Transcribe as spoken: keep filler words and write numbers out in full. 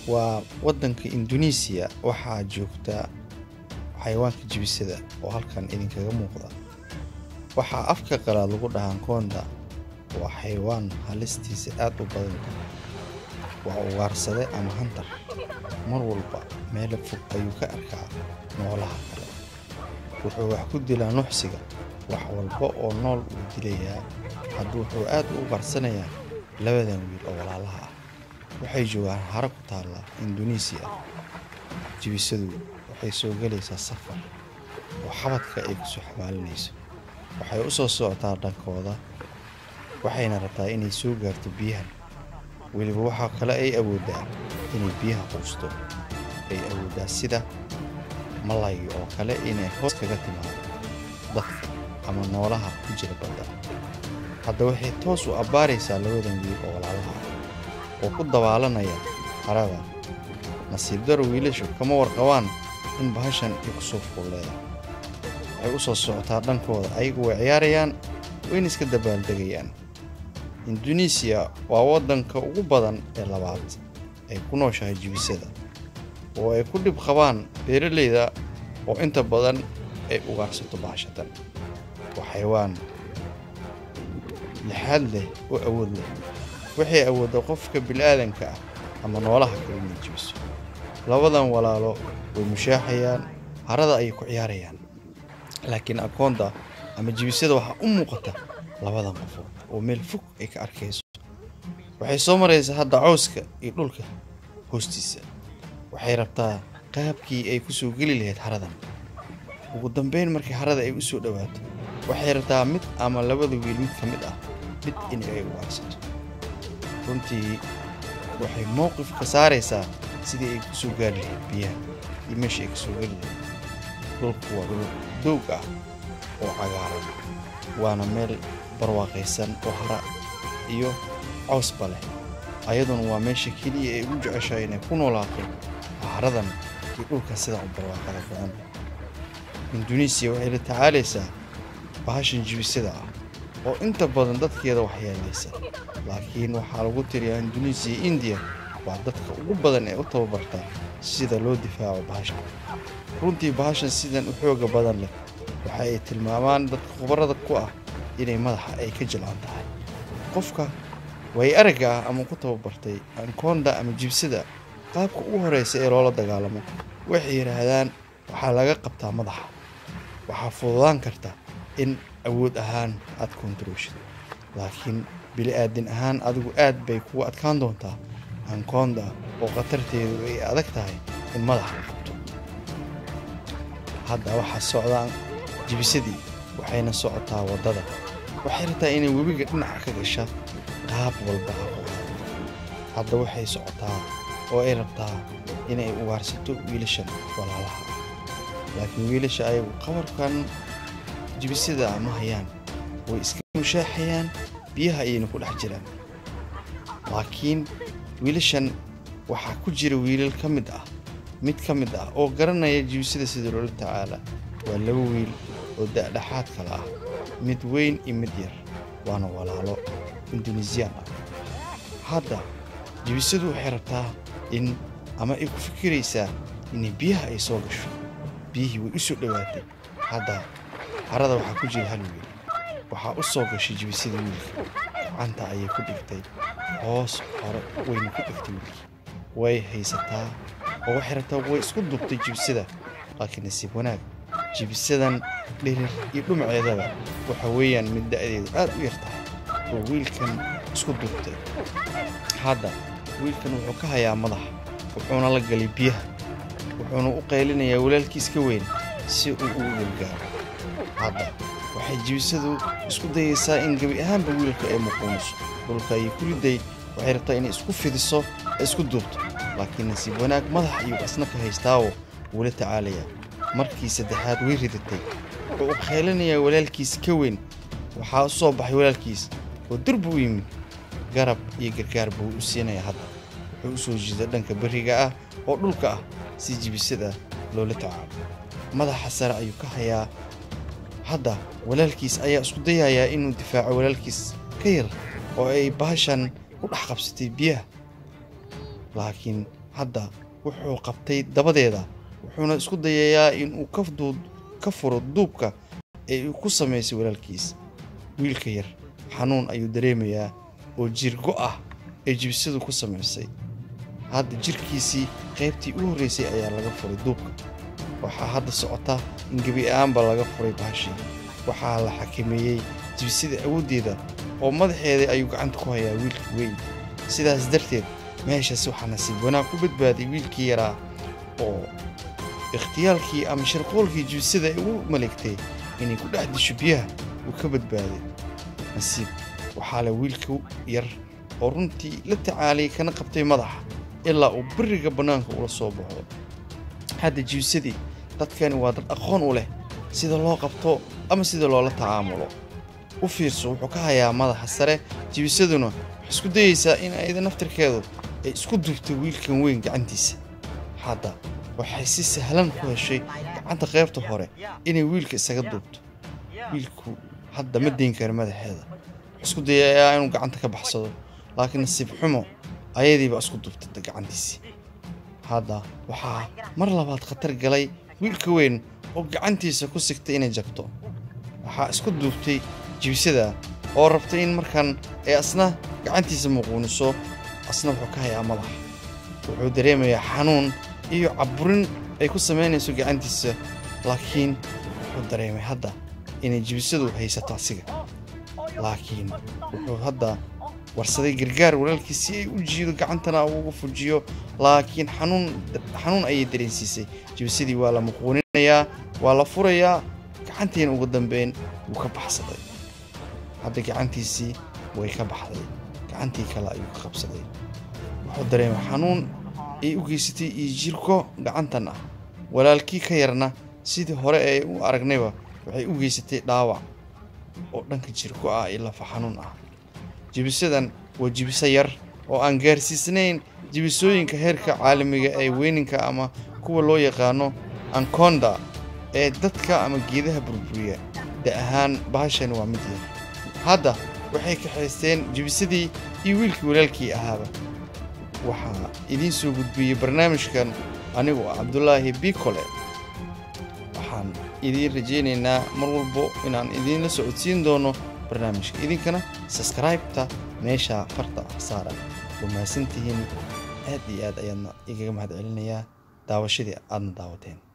وودنك إندونيسيا waxaa joogta xayawaanka jibisada oo halkan idinkaga muuqda waxa afka qalaad lagu dhahan koonda waa xayawaan halistiisa aad u badan waa ugaarsade ama hunter mar walba meel fog ayuu ka arkaa noolaha kale wuxuu wax ku dilaa nuxsiga wax walba oo nool uu dilayaa hadduu wuxuu aad u ugaarsanayaa labadan wiil oo walaalaha ah waxay joogaan hara ku taala Indonesia jibisadu waxay soo galaysaa safar oo xabadka ay ku soo xamaalinayso waxay u soo socotaa dhankooda waxayna rabtaa inay soo gaarto biyaha weliba waxa kale ay awoodaa inay biyaha quusto ay awoodaa sida malay oo kale inay hoos kaga timaado dadka ama noolaha ku jira badda hadda waxay toos u abaaraysaa labadan wiil oo walaalaha oo ku dabaalanaya harada nasiib daro wiilashu kama warqabaan in bahashan ay ku soo fuuleeyaan ay u soo socotaa dhankooda ayagu way ciyaarayaan wayna iska dabaaldegayaan Indonesia waa wadanka ugu badan ee labaad ay ku nooshahay jibisada oo ay ku dib qabaan beeraleyda oo inta badan ay ugaarsato bahashatan waa xayawaan lixaad leh oo awood leh waxay awoodda qofka bilaadanka ah ama noolaha kale inay jibiso labadan walaalo way mushaaxayaan harada ay ku ciyaarayaan laakiin akoonda ama jibisada waxa u muuqata labadan qof oo meel fog ay ka arkayso waxay soo maraysaa hadda cawska iyo dhulka hoostiisa waxay rabtaa qaabkii ay ku soo gali lahayd haradan ugu dambeyn markii harada ay u soo dhawaato waxay rabtaa mid ama labada wiil mid ka mid ah mid in ay u arsato runtii waxay mowqif ka saaraysaa sidii ay ku soo gaari lahayd biyaha iyo meesha ay ka soo gali lahayd dhulku waa dhul doog ah oo cagaaran waana meel barwaaqaysan oo hara iyo cawsba leh ayaduna waa meesha keliya ay ugu jeceshahay inay ku noolaato haradan iyo dhulka sida u barwaaqada badan Indonesia waxay la tacaalaysaa bahashan jibisada ah oo inta badan dadkeeda waxyeelaysa laakiin waxaa lagu tiriyaa Indonesia iyo India waa dadka ugu badan ee u tababarta sida loo difaaco bahashan runtii bahashan sidan u xooga badan leh waxa ay tilmaamaan dadka khubarada ku ah inay madaxa ay ka jilaan tahay qofka way araga ama ku tababartay ankonda ama jibsida qaabka ugu horeysa ee loola dagaalamo waxay yiraahdaan waxa laga qabtaa madaxa waxa fududaan karta in awood ahaan aad kontrolshid laakiin bili aadin ahaan adigu aad bay kugu adkaan doontaa ankonda oo qatarteedu ay adag tahay in madaxa la qabto hadda waxa socdaan jibisadii waxayna socotaa wadada waxay rabtaa inay webiga dhinaca ka gasha qaab walba hadda waxay socotaa oo ay rabtaa inay ugaarsato wiilashan walaalaha laakiin wiilasha ay qabarkan jibisada ma hayaan way iska mushaaxayaan biyaha ayayna ku dhex jiraan laakiin wiilashan waxa ku jira wiilal ka mid ah mid ka mid ah oo garanaya jibisada sida loo tacaala waa laba wiil oo dhaxaad kala ah mid weyn iyo mid yar waana walaalo Indonesian ah hadda jibisadu waxay rabtaa in ama ay ku fikiraysaa in biyaha ay soo gasho biyihii way u soo dhawaatay hadda harada waxa ku jira hal wiil waxa u soo gashay jibisada wiilka gacanta ayay ku dhigtay hoos hore wayna ku dhigtay way haysataa oo waxay rabtaa way isku dubtay jibisada laakiin nasiib wanaag jibisadan dherer iyo dhumceedaba waxa weeyaan mid da'deedu aad u yartahay oo wiilkan isku dubtay hadda wiilkan wuxuu ka hayaa madax wuxuuna la galay biyaha wuxuuna u qaylinayaa walaalkiis ka weyn si uu u gargaaro hadda waxay jibisadu isku dayaysaa in gabi ahaanba wiilka ay muquuniso dhulka ay ku riday waxay rabtaa inay isku fidiso isku dubto laakiin nasiib wanaag madax iyo asna ka haystaawo wala tacaalaya markii saddexaad way ridatay oo u qaylinayaa walaalkiis ka weyn waxa soo baxay walaalkiis oo durbu u yimid garab iyo gargaar buu u siinaya hadda wuxuu soo jiiday dhanka bariga ah oo dhulka ah si jibisada loola tacaalo madaxa sare ayuu ka hayaa hadda walaalkiis ayaa isku dayaya inuu difaaco walaalkiis ka yar oo ay bahashan ku dhex qabsatay biyaha laakiin hadda wuxuu qabtay dabadeeda wuxuuna isku dayayaa inuu ka duud ka furo duubka ee uu ku sameysay walaalkiis wiilka yar xanuun ayuu dareemayaa oo jirgo ah ee jibisadu ku sameysay hadda jirkiisii qaybtii u horeysay ayaa laga furay duubka waxaa hadda socota in gabi ahaanba laga furay baashii waxaa la xakameeyey jibisada awoodeeda oo madaxeeda ayuu gacanta ku hayaa wiilka weyn sidaas darteed meeshaas waxaa nasiib wanaag ku badbaaday wiilkii yaraa oo ikhtiyaalkii ama sharqoolkii jibisada ay u maleegtay inay ku dhex disho biyaha uu ka badbaaday nasiib waxaa leh wiilka yar oo runtii la tacaalay kana qabtay madaxa ilaa uu biriga bannaanka ula soo baxo hadda jibisadii dadkani waa dad aqoon u leh sida loo qabto ama sida loola tacaamulo u fiirso wuxuu ka hayaa madaxa sare jibisaduna waxay isku dayeysaa in ayada naftirkeedu ay isku duubtay wiilkan weyn gacantiisa hadda waxay si sahlan ku heshay gacanta qaybta hore inay wiilka isaga duubto wiilku hadda ma deyn karo madaxeeda isku dayayaa inuu gacanta ka baxsado laakiin nasiib xumo ayadiiba isku duubtay gacantiisa hadda waxaa mar labaad khatar galay wiilka weyn oo gacantiisa ku sigtay inay jabto waxaa isku duubtay jibisada oo rabtay in markan ay asna gacantiisa muquuniso asna wuxuu ka hayaa madaxa wuxuu dareemayaa xanuun iyo caburin ay ku samaynayso gacantiisa laakiin wuxuu dareemay hadda inay jibisadu haysato asiga laakiin wuxuu hadda warsaday gargaar walaalkiis si ay u jiido gacantana ugu fujiyo laakiin xanuun xanuun ayay dareensiisay jibisadii waa la muquuninayaa waa la furayaa gacantiina ugu dambeyn wuu ka baxsaday hadda gacantiisii way ka baxday gacantii kale ayuu ka qabsaday wuxuu dareemay xanuun ay u geysatay iyo jirko gacantan ah walaalkii ka yarna sidii hore ee u aragnayba waxay u geysatay dhaawac oo dhanka jirko ah iyo lafa xanuun ah jibisadan waa jibiso yar oo aan gaarsiisnayn jibisooyinka heerka caalamiga ee weyninka ama kuwa loo yaqaano anaconda ee dadka ama geedaha burburiya da ahaan bahashani waa mid yar hadda waxay kaxaysteen jibisadii iyo wiilkii walaalkii ahaaba waxaa idiin soo gudbiyey barnaamijkan anigu cabdulaahi bikole waxaan idiin rajaynaynaa mar walbo inaan idiinla socodsiin doono barnaamijka idinkana subscribe-ta meesha farta saaran waa mahadsantihiin aad iyo aad ayaadna igaga mahad celinayaa daawashadii aadna daawateen